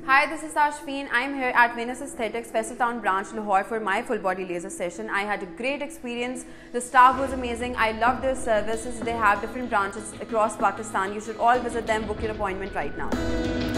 Hi, this is Tashfeen. I'm here at Venusaesthetics, Festal Town branch, Lahore for my full body laser session. I had a great experience. The staff was amazing. I love their services. They have different branches across Pakistan. You should all visit them. Book your appointment right now.